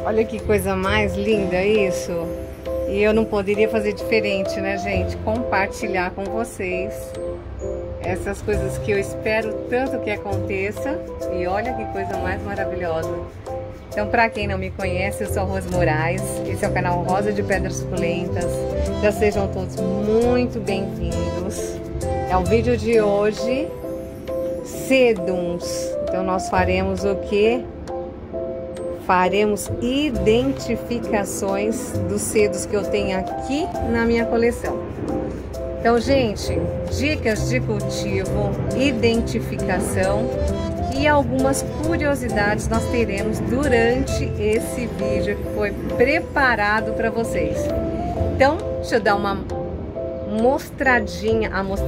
Olha que coisa mais linda isso. E eu não poderia fazer diferente, né, gente? Compartilhar com vocês essas coisas que eu espero tanto que aconteça. E olha que coisa mais maravilhosa. Então, para quem não me conhece, eu sou a Rose Moraes. Esse é o canal Rosa de Pedras Suculentas. Já sejam todos muito bem-vindos. É o vídeo de hoje, Sedums. Então, nós faremos o quê? Faremos identificações dos cedos que eu tenho aqui na minha coleção. Então, gente, dicas de cultivo, identificação e algumas curiosidades nós teremos durante esse vídeo que foi preparado para vocês. Então, deixa eu dar uma mostradinha,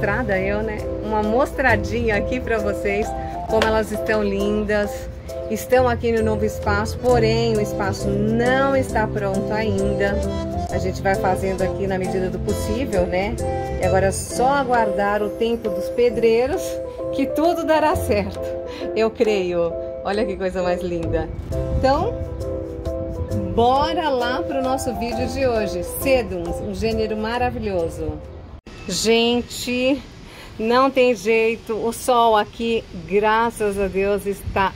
uma mostradinha aqui para vocês, como elas estão lindas. Estão aqui no novo espaço, porém o espaço não está pronto ainda. A gente vai fazendo aqui na medida do possível, né? E agora é só aguardar o tempo dos pedreiros, que tudo dará certo, eu creio. Olha que coisa mais linda. Então, bora lá para o nosso vídeo de hoje. Sedums, um gênero maravilhoso. Gente, não tem jeito, o sol aqui, graças a Deus, está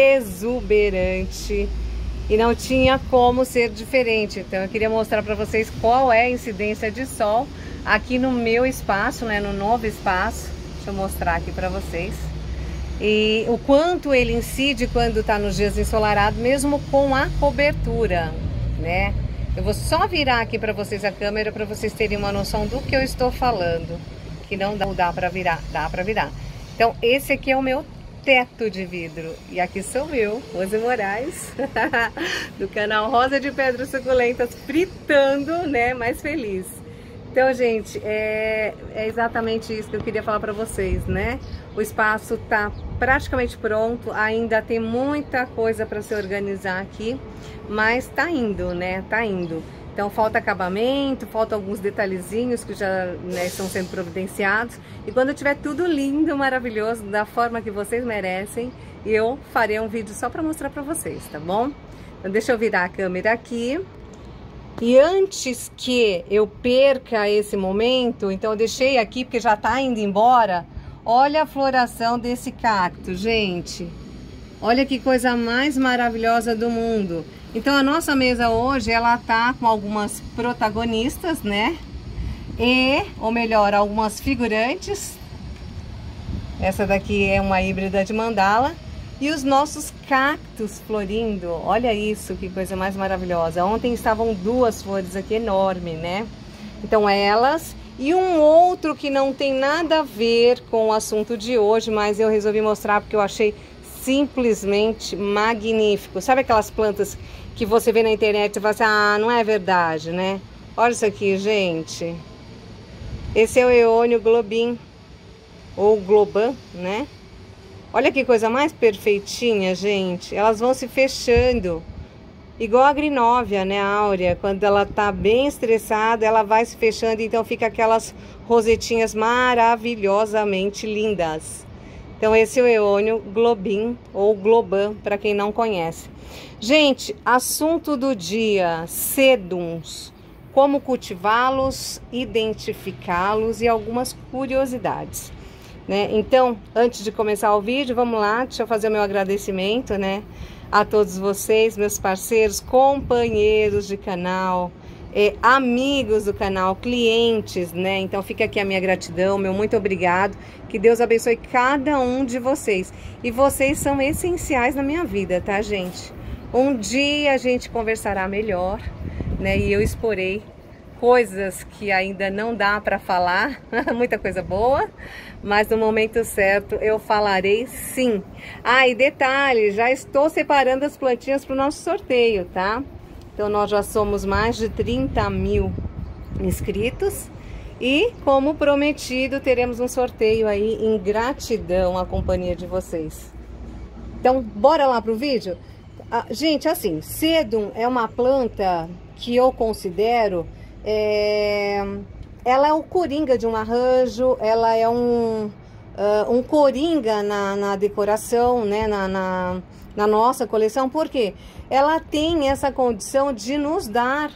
exuberante e não tinha como ser diferente. Então eu queria mostrar para vocês qual é a incidência de sol aqui no meu espaço, né, no novo espaço. Deixa eu mostrar aqui para vocês. E o quanto ele incide quando está nos dias ensolarados, mesmo com a cobertura, né? Eu vou só virar aqui para vocês a câmera para vocês terem uma noção do que eu estou falando. Que não dá para virar, dá para virar. Então esse aqui é o meu teto de vidro e aqui sou eu, Rose Moraes, do canal Rosa de Pedras Suculentas, fritando, né, mais feliz. Então, gente, é exatamente isso que eu queria falar para vocês, né? O espaço tá praticamente pronto, ainda tem muita coisa para se organizar aqui, mas tá indo, né? Tá indo. Então falta acabamento, falta alguns detalhezinhos que já, né, estão sendo providenciados. E quando tiver tudo lindo, maravilhoso, da forma que vocês merecem, eu farei um vídeo só para mostrar para vocês, tá bom? Então deixa eu virar a câmera aqui. E antes que eu perca esse momento, então eu deixei aqui porque já tá indo embora. Olha a floração desse cacto, gente. Olha que coisa mais maravilhosa do mundo. Então a nossa mesa hoje, ela tá com algumas protagonistas, né? Ou melhor, algumas figurantes. Essa daqui é uma híbrida de mandala. E os nossos cactos florindo. Olha isso, que coisa mais maravilhosa. Ontem estavam duas flores aqui enormes, né? Então elas e um outro que não tem nada a ver com o assunto de hoje, mas eu resolvi mostrar porque eu achei simplesmente magnífico. Sabe aquelas plantas que você vê na internet e fala assim, ah, não é verdade, né? Olha isso aqui, gente. Esse é o Eônio Globin, ou Globan, né? Olha que coisa mais perfeitinha, gente. Elas vão se fechando, igual a Grinóvia, né, a Áurea. Quando ela tá bem estressada, ela vai se fechando, então fica aquelas rosetinhas maravilhosamente lindas. Então esse é o Eônio Globin, ou Globan, para quem não conhece. Gente, assunto do dia, sedums, como cultivá-los, identificá-los e algumas curiosidades, né? Então, antes de começar o vídeo, vamos lá, deixa eu fazer o meu agradecimento, né, a todos vocês, meus parceiros, companheiros de canal, amigos do canal, clientes, né? Então fica aqui a minha gratidão, meu muito obrigado, que Deus abençoe cada um de vocês. E vocês são essenciais na minha vida, tá, gente? Um dia a gente conversará melhor, né? E eu exporei coisas que ainda não dá para falar, muita coisa boa, mas no momento certo eu falarei sim. Ah, e detalhe, já estou separando as plantinhas para o nosso sorteio, tá? Então nós já somos mais de 30 mil inscritos e, como prometido, teremos um sorteio aí em gratidão à companhia de vocês. Então bora lá pro vídeo? Gente, assim, sedum é uma planta que eu considero, ela é o coringa de um arranjo, ela é um coringa na decoração, né, na nossa coleção, porque ela tem essa condição de nos dar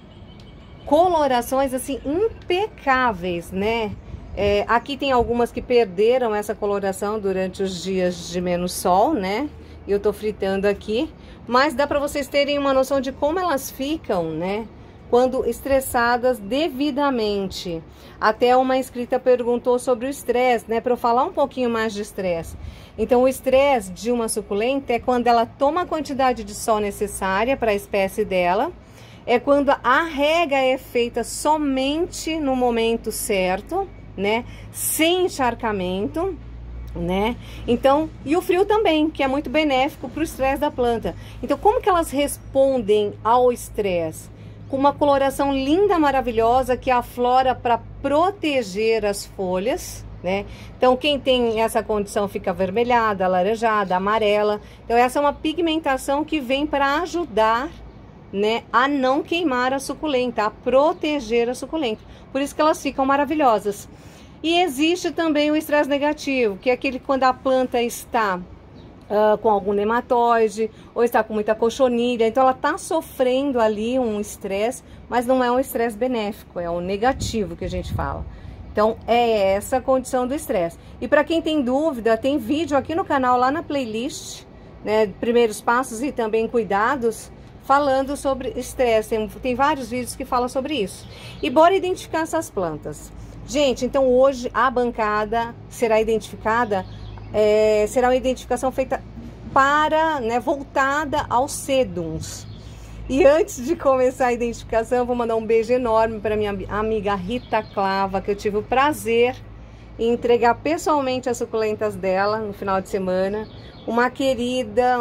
colorações assim impecáveis, né? Aqui tem algumas que perderam essa coloração durante os dias de menos sol, né? Eu tô fritando aqui, mas dá para vocês terem uma noção de como elas ficam, né? Quando estressadas devidamente. Até uma inscrita perguntou sobre o estresse, né? Para eu falar um pouquinho mais de estresse. Então, o estresse de uma suculenta é quando ela toma a quantidade de sol necessária para a espécie dela. É quando a rega é feita somente no momento certo, né? Sem encharcamento, né? Então, e o frio também, que é muito benéfico para o estresse da planta. Então, como que elas respondem ao estresse? Com uma coloração linda, maravilhosa, que aflora para proteger as folhas, né? Então, quem tem essa condição fica avermelhada, alaranjada, amarela. Então, essa é uma pigmentação que vem para ajudar, né, a não queimar a suculenta, a proteger a suculenta. Por isso que elas ficam maravilhosas. E existe também o estresse negativo, que é aquele quando a planta está com algum nematóide, ou está com muita cochonilha, então ela está sofrendo ali um estresse, mas não é um estresse benéfico, é um negativo que a gente fala. Então, é essa a condição do estresse. E para quem tem dúvida, tem vídeo aqui no canal, lá na playlist, né, primeiros passos e também cuidados, falando sobre estresse. Tem vários vídeos que falam sobre isso. E bora identificar essas plantas. Gente, então hoje a bancada será identificada, será uma identificação feita para, né, voltada aos sedums. E antes de começar a identificação, eu vou mandar um beijo enorme para minha amiga Rita Clava, que eu tive o prazer em entregar pessoalmente as suculentas dela no final de semana. Uma querida,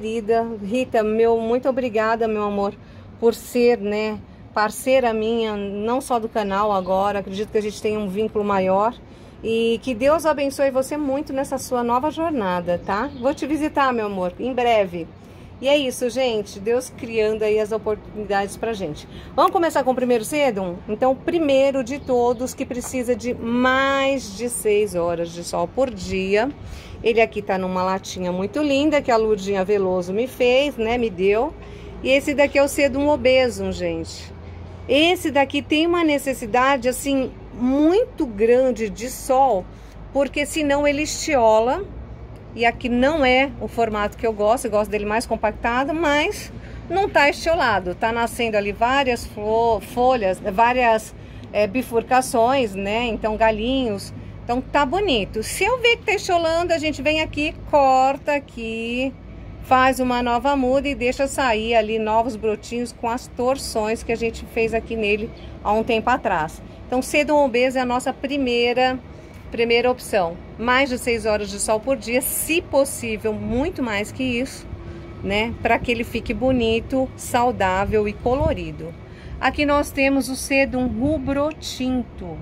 Rita, muito obrigada, meu amor, por ser, né, parceira minha, não só do canal agora, acredito que a gente tem um vínculo maior. E que Deus abençoe você muito nessa sua nova jornada, tá? Vou te visitar, meu amor, em breve. E é isso, gente. Deus criando aí as oportunidades pra gente. Vamos começar com o primeiro sedum? Então, o primeiro de todos, que precisa de mais de 6 horas de sol por dia. Ele aqui tá numa latinha muito linda, que a Lurdinha Veloso me fez, né? Me deu. E esse daqui é o sedum obesum, gente. Esse daqui tem uma necessidade, assim, muito grande de sol, porque senão ele estiola. E aqui não é o formato que eu gosto dele mais compactado, mas não tá estiolado. Tá nascendo ali várias folhas, várias bifurcações, né? Então, galinhos. Então, tá bonito. Se eu ver que tá estiolando, a gente vem aqui, corta aqui, faz uma nova muda e deixa sair ali novos brotinhos com as torções que a gente fez aqui nele há um tempo atrás. Então, sedum obeso é a nossa primeira opção. Mais de 6 horas de sol por dia, se possível, muito mais que isso, né? Para que ele fique bonito, saudável e colorido. Aqui nós temos o sedum rubro-tinto.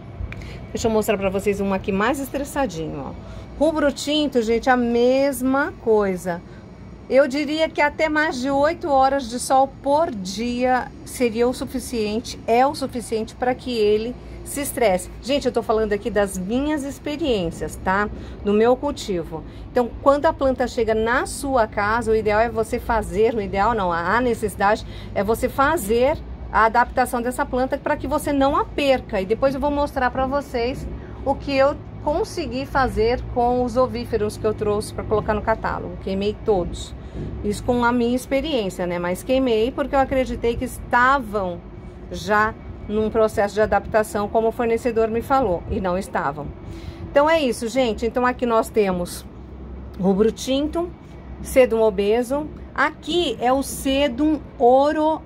Deixa eu mostrar para vocês um aqui mais estressadinho, ó. Rubro-tinto, gente, a mesma coisa. Eu diria que até mais de 8 horas de sol por dia seria o suficiente, é o suficiente para que ele se estresse. Gente, eu tô falando aqui das minhas experiências, tá? No meu cultivo. Então, quando a planta chega na sua casa, o ideal é você fazer, o ideal não, a necessidade é você fazer a adaptação dessa planta para que você não a perca. E depois eu vou mostrar para vocês o que eu consegui fazer com os ovíferos que eu trouxe para colocar no catálogo. Queimei todos. Isso com a minha experiência, né? Mas queimei porque eu acreditei que estavam já num processo de adaptação, como o fornecedor me falou, e não estavam. Então é isso, gente. Então aqui nós temos rubro-tinto, sedum obeso. Aqui é o sedum ouro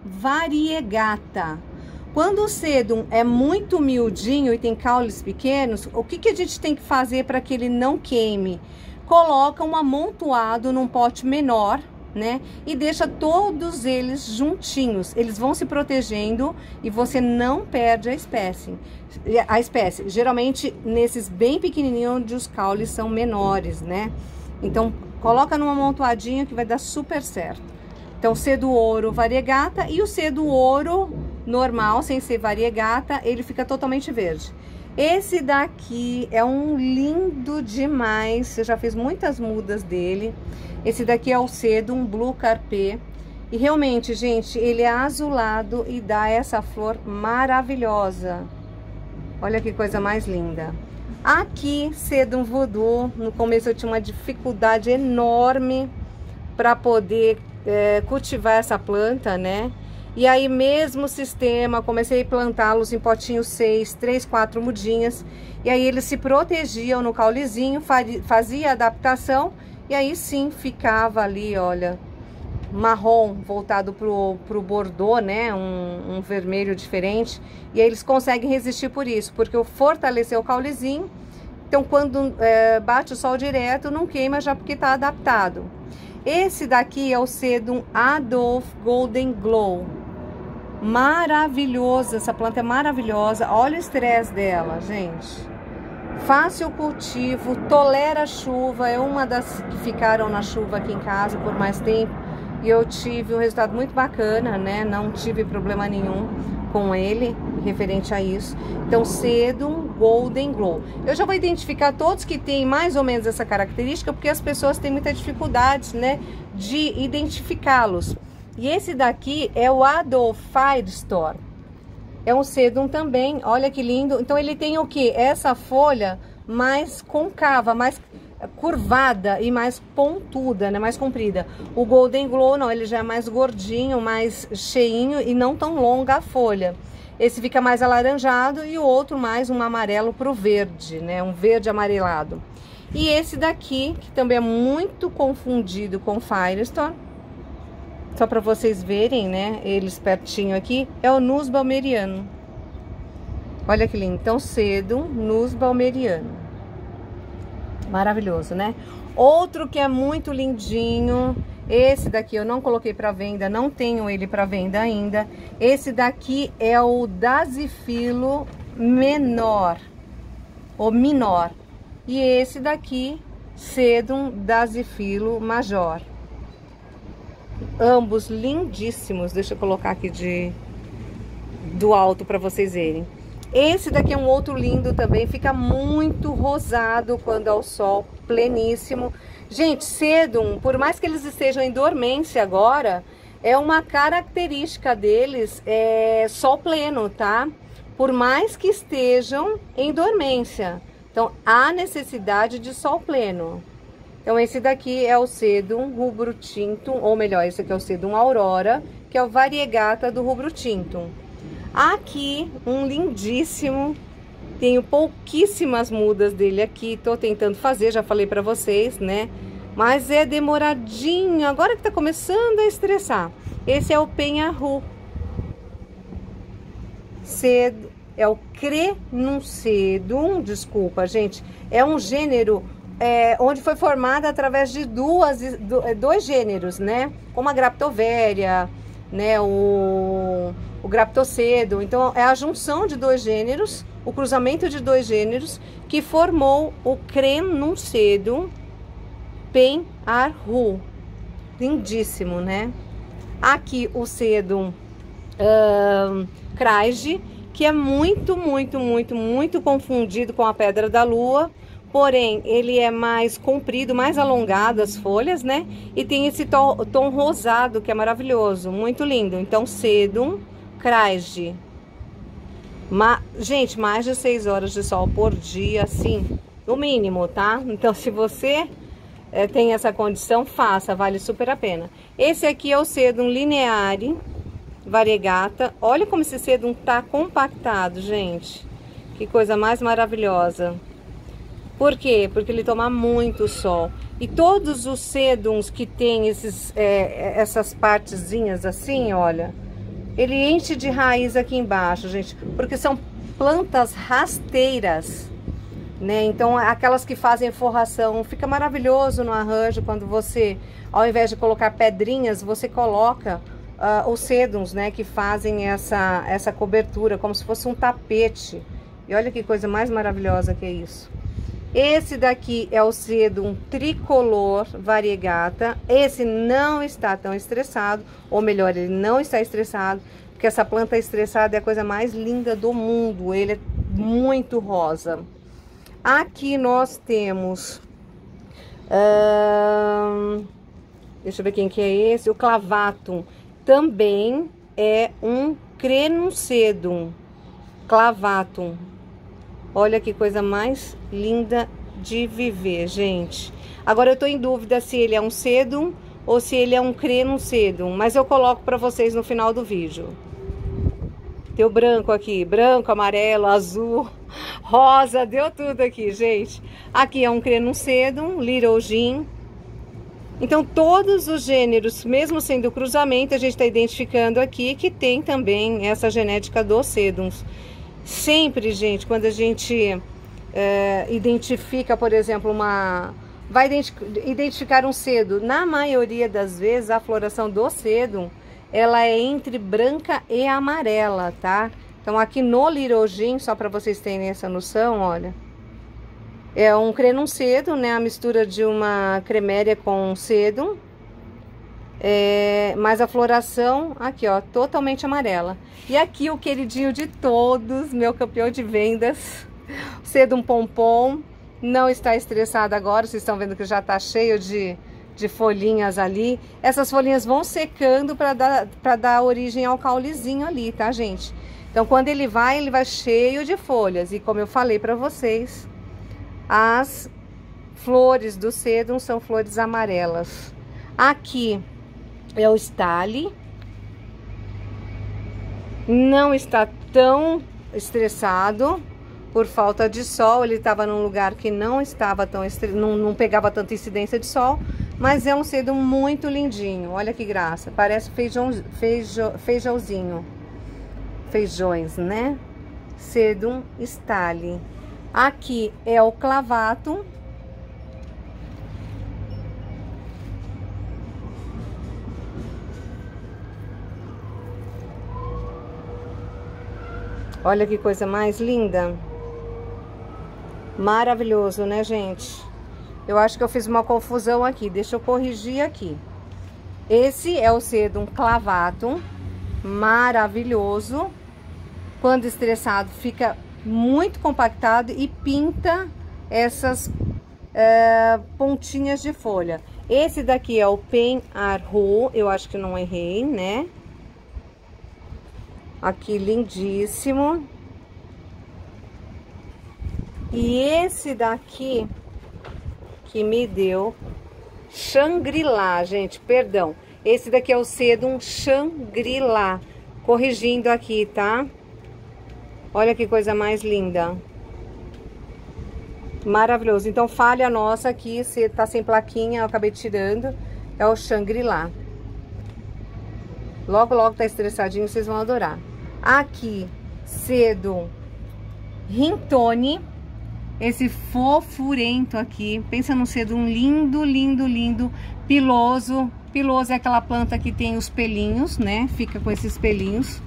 variegata. Quando o sedum é muito miudinho e tem caules pequenos, o que a gente tem que fazer para que ele não queime? Coloca um amontoado num pote menor, né? E deixa todos eles juntinhos. Eles vão se protegendo e você não perde a espécie. Geralmente nesses bem pequenininhos, onde os caules são menores, né? Então coloca num amontoadinho que vai dar super certo. Então, sedum ouro variegata e o sedum ouro normal, sem ser variegata, ele fica totalmente verde. Esse daqui é um lindo demais, eu já fiz muitas mudas dele. Esse daqui é o Sedum Blue Carpê. E realmente, gente, ele é azulado e dá essa flor maravilhosa. Olha que coisa mais linda. Aqui, Sedum Voodoo, no começo eu tinha uma dificuldade enorme para poder cultivar essa planta, né? E aí, mesmo sistema, comecei a plantá-los em potinhos 6, 3, 4 mudinhas. E aí eles se protegiam no caulezinho, fazia adaptação. E aí sim, ficava ali, olha, marrom voltado pro bordô, né? Um vermelho diferente. E aí eles conseguem resistir por isso, porque eu fortaleci o caulezinho. Então, quando bate o sol direto, não queima já porque tá adaptado. Esse daqui é o Sedum Adolf Golden Glow. Maravilhoso, essa planta é maravilhosa. Olha o estresse dela, gente. Fácil cultivo, tolera chuva. É uma das que ficaram na chuva aqui em casa por mais tempo. E eu tive um resultado muito bacana, né? Não tive problema nenhum com ele, referente a isso. Então, Sedum Golden Glow. Eu já vou identificar todos que têm mais ou menos essa característica, porque as pessoas têm muita dificuldade, né, de identificá-los. E esse daqui é o Adolf Firestorm. É um Sedum também, olha que lindo. Então, ele tem o que? Essa folha mais côncava, mais curvada e mais pontuda, né, mais comprida. O Golden Glow não, ele já é mais gordinho, mais cheinho e não tão longa a folha. Esse fica mais alaranjado e o outro mais um amarelo pro verde, né, um verde amarelado. E esse daqui, que também é muito confundido com Firestorm, só para vocês verem, né, eles pertinho aqui, é o Nussbaumeriano. Olha que lindo. Então, Sedum Nussbaumeriano. Maravilhoso, né? Outro que é muito lindinho, esse daqui eu não coloquei para venda, não tenho ele para venda ainda. Esse daqui é o Dasifilo menor, ou minor. E esse daqui, Sedum Dasifilo major. Ambos lindíssimos. Deixa eu colocar aqui do alto para vocês verem. Esse daqui é um outro lindo também, fica muito rosado quando é o sol pleníssimo. Gente, Sedum, por mais que eles estejam em dormência agora, é uma característica deles, sol pleno, tá? Por mais que estejam em dormência. Então, há necessidade de sol pleno. Então, esse daqui é o Sedum Rubro Tintum, ou melhor, esse aqui é o Sedum Aurora, que é o Variegata do Rubro Tintum. Aqui, um lindíssimo, tenho pouquíssimas mudas dele aqui, tô tentando fazer, já falei pra vocês, né? Mas é demoradinho, agora que tá começando a estressar. Esse é o Penharru. É o Crenunsedum, desculpa, gente, é um gênero onde foi formado através de dois gêneros, né? Como a Graptoveria, né? O Graptosedum. Então, é a junção de dois gêneros, o cruzamento de dois gêneros, que formou o Crenunsedum Penharru. Lindíssimo, né? Aqui o Sedum Craige, que é muito confundido com a Pedra da Lua. Porém, ele é mais comprido, mais alongado as folhas, né? E tem esse tom rosado, que é maravilhoso, muito lindo. Então, Sedum Craige. Gente, mais de 6 horas de sol por dia, assim, no mínimo, tá? Então, se você tem essa condição, faça, vale super a pena. Esse aqui é o Sedum Lineare Variegata. Olha como esse Sedum tá compactado, gente. Que coisa mais maravilhosa. Por quê? Porque ele toma muito sol. E todos os Sedums que tem essas partezinhas assim, olha, ele enche de raiz aqui embaixo, gente, porque são plantas rasteiras, né? Então, aquelas que fazem forração, fica maravilhoso no arranjo quando você, ao invés de colocar pedrinhas, você coloca os Sedums, né, que fazem essa cobertura, como se fosse um tapete. E olha que coisa mais maravilhosa que é isso. Esse daqui é o Sedum Tricolor Variegata. Esse não está tão estressado, ou melhor, ele não está estressado, porque essa planta estressada é a coisa mais linda do mundo. Ele é muito rosa. Aqui nós temos... deixa eu ver quem que é esse. O clavatum também é um crenum clavatum. Olha que coisa mais linda de viver, gente. Agora eu tô em dúvida se ele é um sedum ou se ele é um crenum sedum, mas eu coloco para vocês no final do vídeo. Tem o branco aqui, branco, amarelo, azul, rosa, deu tudo aqui, gente. Aqui é um crenum sedum, Little Gin. Então, todos os gêneros, mesmo sendo cruzamento, a gente está identificando aqui que tem também essa genética dos sedums. Sempre, gente, quando a gente identifica, por exemplo, vai identificar um sedum, na maioria das vezes, a floração do sedum, ela é entre branca e amarela, tá? Então, aqui no Little Gin, só para vocês terem essa noção, olha. É um crenum sedum, né? A mistura de uma creméria com sedum. Mas a floração, aqui, ó, totalmente amarela. E aqui o queridinho de todos, meu campeão de vendas, sedum pompom. Não está estressado agora, vocês estão vendo que já tá cheio de folhinhas ali. Essas folhinhas vão secando para dar origem ao caulezinho ali, tá, gente? Então, quando ele vai cheio de folhas. E como eu falei para vocês, as flores do sedum são flores amarelas. Aqui é o Stale. Não está tão estressado por falta de sol. Ele estava num lugar que não estava tão não pegava tanta incidência de sol. Mas é um sedum muito lindinho. Olha que graça. Parece feijãozinho. Feijões, né? Sedum Stale. Aqui é o clavatum. Olha que coisa mais linda. Maravilhoso, né, gente? Eu acho que eu fiz uma confusão aqui. Deixa eu corrigir aqui. Esse é o sedum clavatum. Maravilhoso. Quando estressado, fica muito compactado e pinta essas pontinhas de folha. Esse daqui é o Pen Arrow. Eu acho que não errei, né? Aqui, lindíssimo. E esse daqui que me deu Shangri-La, gente, perdão. Esse daqui é o sedum Shangri-La. Corrigindo aqui, tá? Olha que coisa mais linda. Maravilhoso. Então, falha nossa aqui, se tá sem plaquinha, eu acabei tirando. É o Shangri-La. Logo, logo tá estressadinho, vocês vão adorar. Aqui, sedum Rintone. Esse fofurento aqui. Pensa num sedum lindo, lindo, lindo. Piloso. Piloso é aquela planta que tem os pelinhos, né? Fica com esses pelinhos.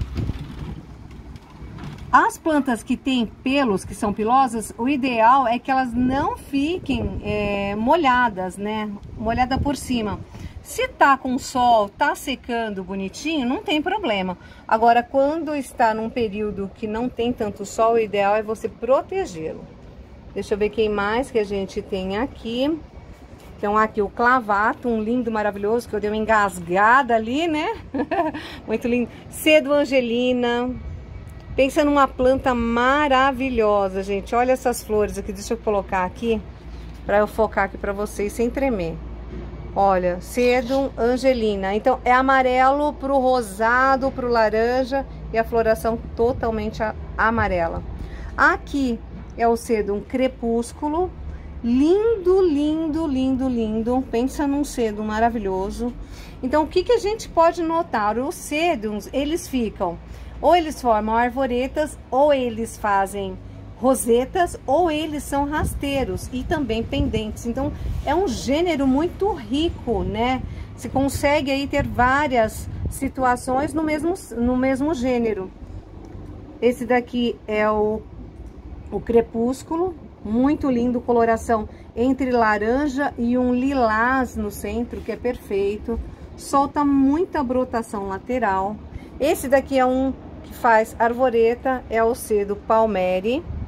As plantas que têm pelos, que são pilosas, o ideal é que elas não fiquem molhadas, né? Molhada por cima. Se tá com sol, tá secando bonitinho, não tem problema. Agora, quando está num período que não tem tanto sol, o ideal é você protegê-lo. Deixa eu ver quem mais que a gente tem aqui. Então, aqui o clavatum, lindo, maravilhoso, que eu dei uma engasgada ali, né? Muito lindo. Sedum Angelina. Pensa numa planta maravilhosa, gente. Olha essas flores aqui. Deixa eu colocar aqui, para eu focar aqui para vocês sem tremer. Olha, sedum Angelina. Então, é amarelo pro rosado, pro laranja e a floração totalmente amarela. Aqui é o sedum Crepúsculo. Lindo, lindo, lindo, lindo. Pensa num sedum maravilhoso. Então, o que que a gente pode notar? Os sedums, eles ficam... Ou eles formam arvoretas, ou eles fazem rosetas, ou eles são rasteiros e também pendentes. Então, é um gênero muito rico, né? Se consegue aí ter várias situações no mesmo gênero. Esse daqui é o Crepúsculo, muito lindo, coloração entre laranja e um lilás no centro, que é perfeito. Solta muita brotação lateral. Esse daqui é um que faz arvoreta, é o sedum Palmeri.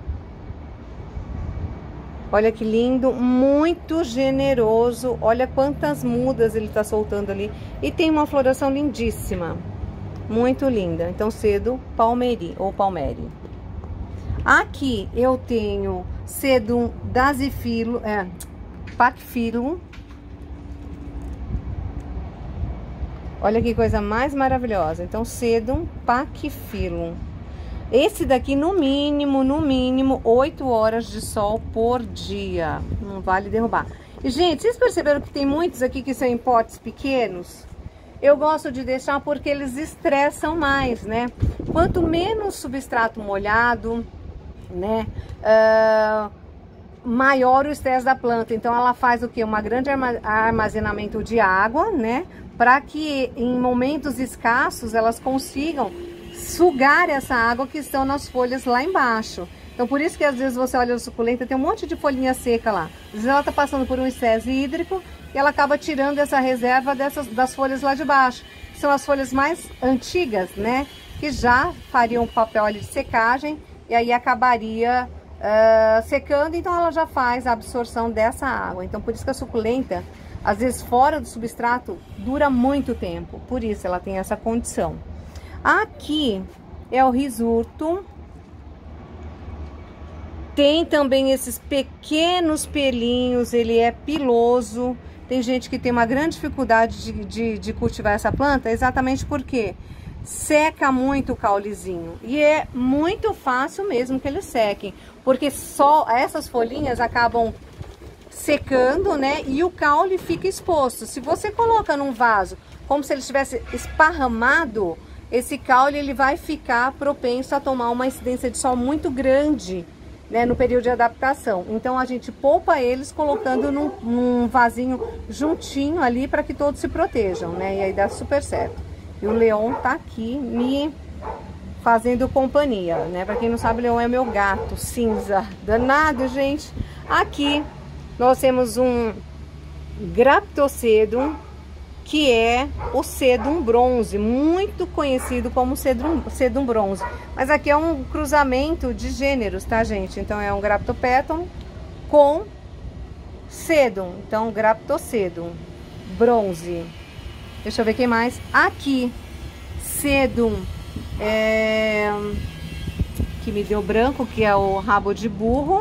Olha que lindo, muito generoso. Olha quantas mudas ele tá soltando ali. E tem uma floração lindíssima. Muito linda. Então, Sedum palmeri ou palmeri. Aqui eu tenho Sedum dasyphilum, Pachyphyllum. Olha que coisa mais maravilhosa. Então, Sedum Pachyphyllum. Esse daqui, no mínimo, 8 horas de sol por dia. Não vale derrubar. E, gente, vocês perceberam que tem muitos aqui que são em potes pequenos? Eu gosto de deixar porque eles estressam mais, né? Quanto menos substrato molhado, né? Maior o estresse da planta. Então, ela faz o quê? Um grande armazenamento de água, né? Para que em momentos escassos elas consigam sugar essa água que estão nas folhas lá embaixo. Então, por isso que às vezes você olha a suculenta, tem um monte de folhinha seca lá. Às vezes ela está passando por um estresse hídrico e ela acaba tirando essa reserva das folhas lá de baixo. São as folhas mais antigas, né? Que já fariam o papel ali de secagem e aí acabaria secando, então ela já faz a absorção dessa água. Então, por isso que a suculenta, às vezes fora do substrato, dura muito tempo. Por isso ela tem essa condição. Aqui é o Rhizourthum. Tem também esses pequenos pelinhos, ele é piloso. Tem gente que tem uma grande dificuldade de cultivar essa planta, exatamente porque seca muito o caulezinho. E é muito fácil mesmo que eles sequem, porque só essas folhinhas acabam secando, né? E o caule fica exposto. Se você coloca num vaso, como se ele estivesse esparramado, esse caule ele vai ficar propenso a tomar uma incidência de sol muito grande, né, no período de adaptação. Então a gente poupa eles colocando num vasinho juntinho ali para que todos se protejam, né? E aí dá super certo. E o Leon tá aqui me fazendo companhia, né? Para quem não sabe, o Leon é meu gato cinza, danado, gente. Aqui nós temos um Graptocedum, que é o Sedum bronze, muito conhecido como Sedum bronze. Mas aqui é um cruzamento de gêneros, tá, gente? Então é um Graptopetalum com Sedum. Então, Graptocedum bronze. Deixa eu ver quem mais. Aqui, Sedum, que me deu branco, que é o rabo de burro.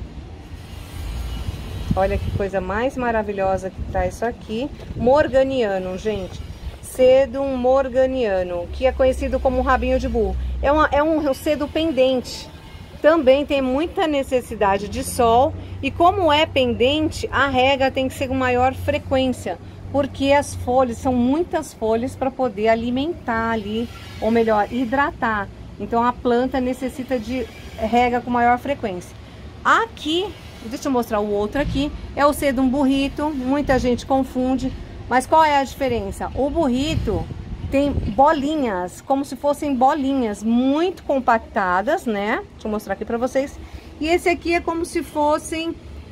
Olha que coisa mais maravilhosa que tá isso aqui. Morganiano, gente. Sedum morganiano, que é conhecido como rabinho de burro. É um cedo pendente. Também tem muita necessidade de sol. E como é pendente, a rega tem que ser com maior frequência. Porque as folhas, são muitas folhas para poder alimentar ali, ou melhor, hidratar. Então a planta necessita de rega com maior frequência. Aqui, deixa eu mostrar o outro aqui, é o Sedum burrito. Muita gente confunde, mas qual é a diferença? O burrito tem bolinhas, como se fossem bolinhas muito compactadas, né? Deixa eu mostrar aqui para vocês. E esse aqui é como se fossem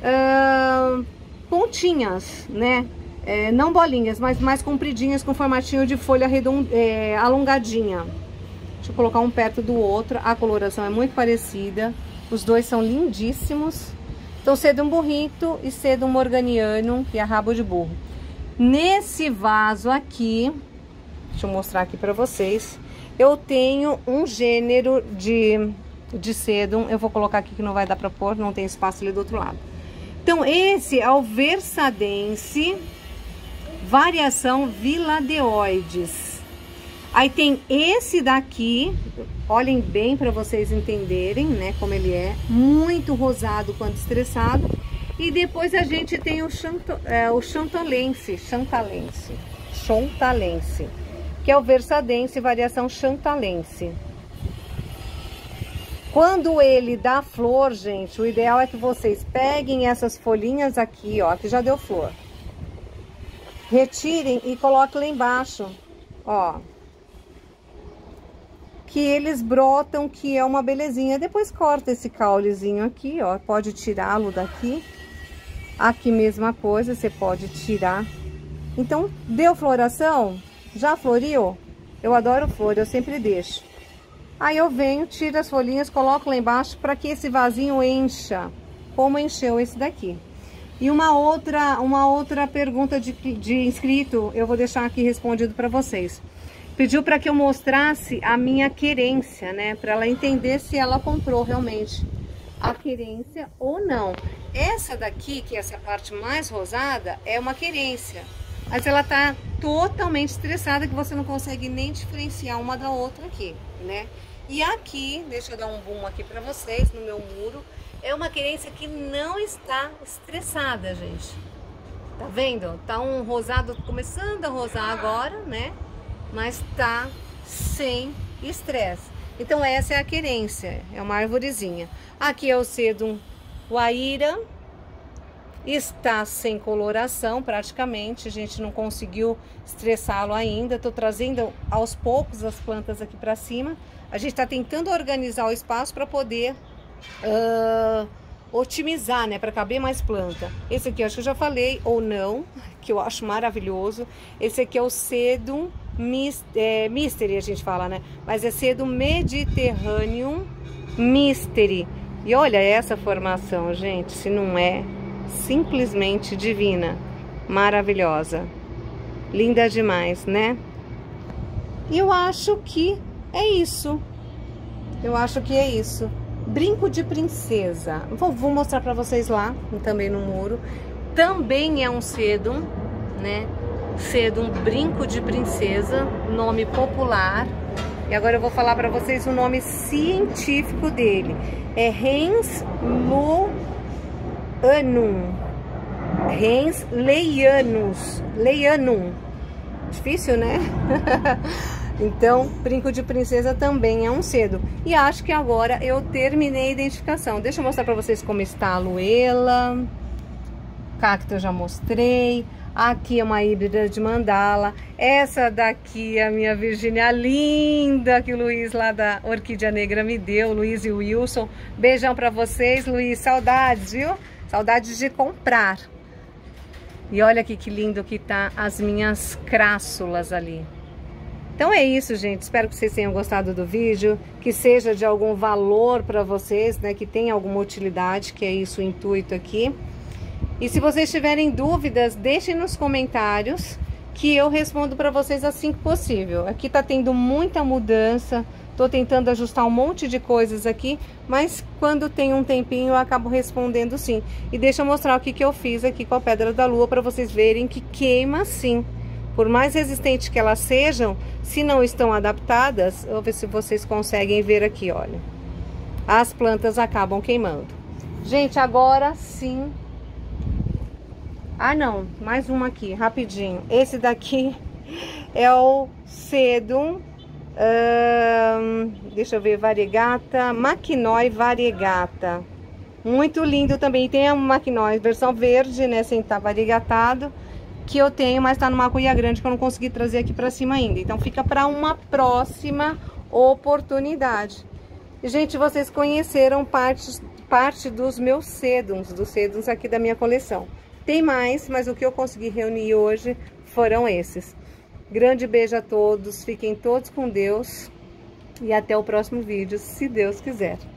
pontinhas, né? Não bolinhas, mas mais compridinhas, com formatinho de folha alongadinha. Deixa eu colocar um perto do outro. A coloração é muito parecida. Os dois são lindíssimos. Então, Sedum burrito e Sedum morganiano, que é rabo de burro. Nesse vaso aqui, deixa eu mostrar aqui para vocês, eu tenho um gênero de Sedum. Eu vou colocar aqui que não vai dar para pôr, não tem espaço ali do outro lado. Então, esse é o Versadense, variação Villadeoides. Aí tem esse daqui, olhem bem para vocês entenderem, né, como ele é, muito rosado quando estressado. E depois a gente tem o Chantalense, que é o Versadense, variação Chantalense. Quando ele dá flor, gente, o ideal é que vocês peguem essas folhinhas aqui, ó, que já deu flor. Retirem e coloquem lá embaixo, ó. Que eles brotam, que é uma belezinha. Depois corta esse caulezinho aqui, ó. Pode tirá-lo daqui. Aqui mesma coisa, você pode tirar. Então, deu floração? Já floriu? Eu adoro flor, eu sempre deixo. Aí eu venho, tiro as folhinhas, coloco lá embaixo para que esse vasinho encha como encheu esse daqui. E uma outra pergunta de inscrito, eu vou deixar aqui respondido para vocês. Pediu para que eu mostrasse a minha querência, né? Para ela entender se ela comprou realmente a querência ou não. Essa daqui, que é essa parte mais rosada, é uma querência. Mas ela tá totalmente estressada, que você não consegue nem diferenciar uma da outra aqui, né? E aqui, deixa eu dar um boom aqui para vocês, no meu muro, é uma querência que não está estressada, gente. Tá vendo? Tá um rosado, começando a rosar agora, né? Mas tá sem estresse. Então essa é a querência, é uma arvorezinha. Aqui é o Sedum Guaíra, está sem coloração praticamente, a gente não conseguiu estressá-lo ainda. Tô trazendo aos poucos as plantas aqui para cima. A gente tá tentando organizar o espaço para poder otimizar, né, para caber mais planta. Esse aqui eu acho que eu já falei, ou não, que eu acho maravilhoso. Esse aqui é o Sedum Mystery, a gente fala, né? Mas é Sedum Mediterraneum Mystery. E olha essa formação, gente, se não é simplesmente divina, maravilhosa, linda demais, né? E eu acho que é isso. Eu acho que é isso. Brinco de princesa. Vou mostrar para vocês lá, também no muro. Também é um sedum, né? Sedum brinco de princesa, nome popular. E agora eu vou falar para vocês o nome científico dele. É Rens Leianum. Difícil, né? Então, brinco de princesa também é um sedum. E acho que agora eu terminei a identificação. Deixa eu mostrar para vocês como está a Luela. Cacto eu já mostrei. Aqui é uma híbrida de mandala. Essa daqui é a minha Virgínia linda, que o Luiz lá da Orquídea Negra me deu. Luiz e o Wilson. Beijão para vocês, Luiz. Saudades, viu? Saudades de comprar. E olha aqui que lindo que tá as minhas crássulas ali. Então é isso, gente. Espero que vocês tenham gostado do vídeo, que seja de algum valor para vocês, né? Que tenha alguma utilidade, que é isso o intuito aqui. E se vocês tiverem dúvidas, deixem nos comentários, que eu respondo para vocês assim que possível. Aqui tá tendo muita mudança, tô tentando ajustar um monte de coisas aqui, mas quando tem um tempinho eu acabo respondendo sim. E deixa eu mostrar o que eu fiz aqui com a Pedra da Lua, para vocês verem que queima sim. Por mais resistentes que elas sejam, se não estão adaptadas, eu vou ver se vocês conseguem ver aqui, olha. As plantas acabam queimando. Gente, agora sim. Ah, não, mais uma aqui, rapidinho. Esse daqui é o Sedum, deixa eu ver, Variegata, Maquinói Variegata. Muito lindo também. Tem a Maquinói versão verde, né, sem estar variegatado, que eu tenho, mas tá numa cuia grande que eu não consegui trazer aqui pra cima ainda. Então fica para uma próxima oportunidade. E, gente, vocês conheceram parte dos meus sedums, dos sedums aqui da minha coleção. Tem mais, mas o que eu consegui reunir hoje foram esses. Grande beijo a todos, fiquem todos com Deus e até o próximo vídeo, se Deus quiser.